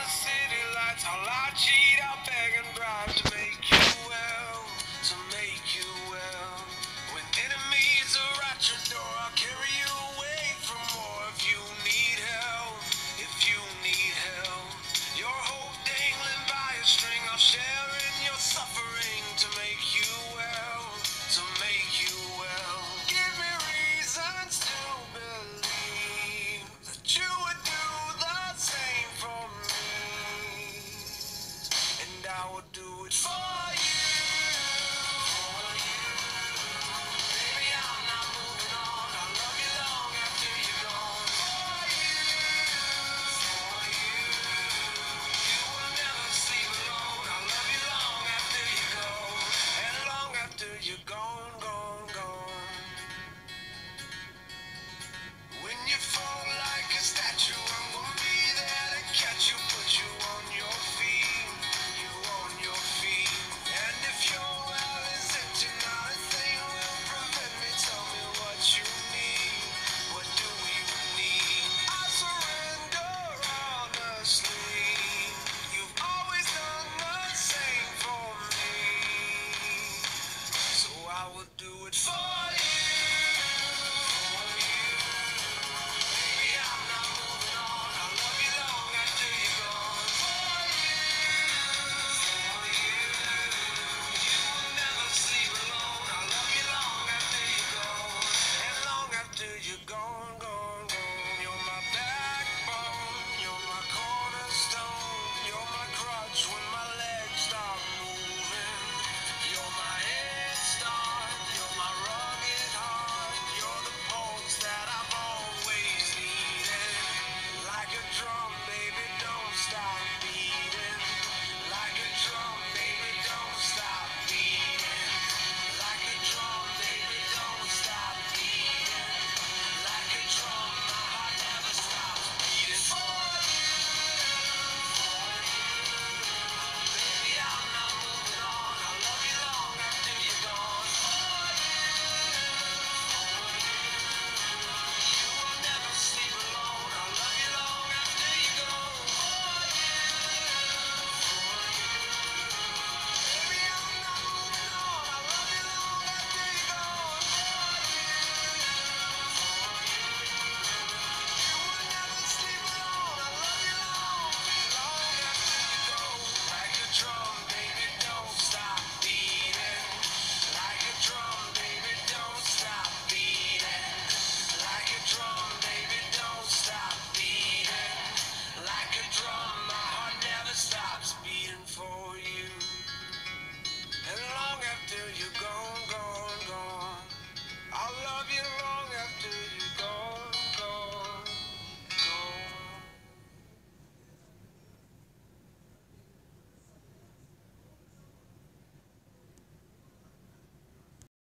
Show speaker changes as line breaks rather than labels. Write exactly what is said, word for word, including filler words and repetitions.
city lights, I'll lie, cheat, I'll beg and bribe to make you well, to make you well. When enemies are at your door, I'll carry you away from more. If you need help, if you need help, your hope dangling by a string, I'll share in your suffering to make you well, to make you well. Give me reasons to believe that you would do the same for me, and I would do it for